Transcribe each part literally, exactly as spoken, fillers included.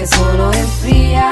que solo enfría,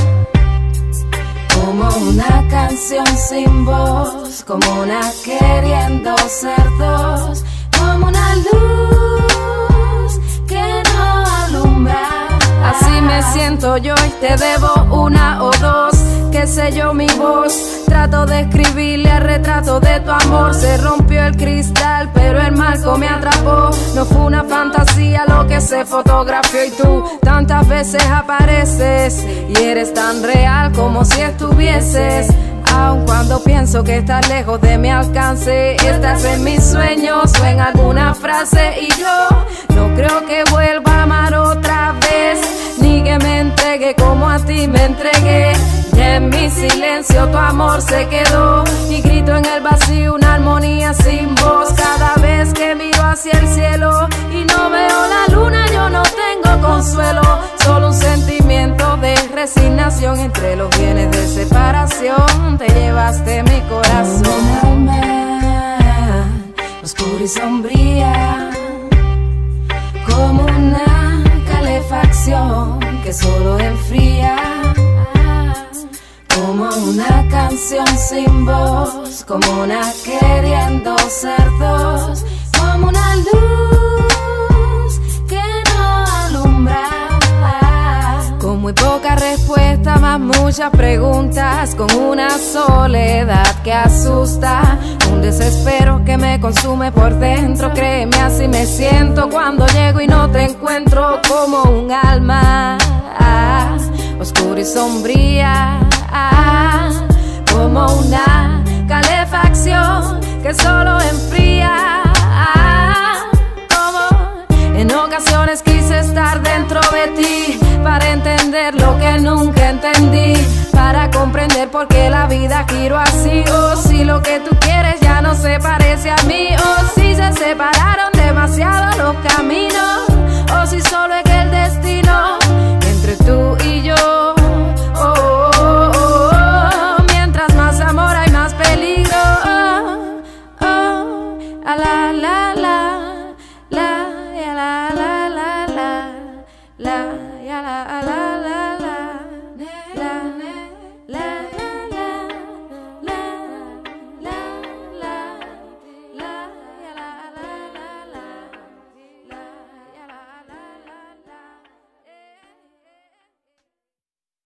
como una canción sin voz, como una queriendo ser dos, como una luz que no alumbra. Así me siento yo y te debo una o dos, qué sé yo mi voz. Trato de escribirle al retrato de tu amor. Se rompió el cristal pero el marco me atrapó. No fue una fantasía lo que se fotografió y tú tantas veces apareces y eres tan real como si estuvieses. Aun cuando pienso que estás lejos de mi alcance, estás en mis sueños o en alguna frase. Y yo no creo que vuelva a amar otra vez, ni que me entregue como a ti me entregué. Y en mi silencio tu amor se quedó, y grito en el vacío una armonía sin voz. Cada vez que miro hacia el cielo y no veo la luna, yo no tengo consuelo, solo un sentimiento de resignación. Entre los bienes de separación te llevaste mi corazón. Un alma oscura y sombría, como una calefacción que solo enfría, como una canción sin voz, como una queriendo ser dos, como una luz que no alumbra. Con muy pocas respuestas, más muchas preguntas, con una soledad que asusta, un desespero que me consume por dentro. Créeme, así me siento cuando llego y no te encuentro, como un alma oscura y sombría, como una calefacción que solo enfría. Como en ocasiones quise estar dentro de ti para entender lo que nunca entendí, para comprender por qué la vida giró así. O si lo que tú quieres ya no se parece a mí, o si se separaron demasiado los caminos, o si solo es que el destino entre tú y yo. Oh, oh, oh, oh. Mientras más amor hay más peligro. Oh, oh. A la la la la, a la la la la la.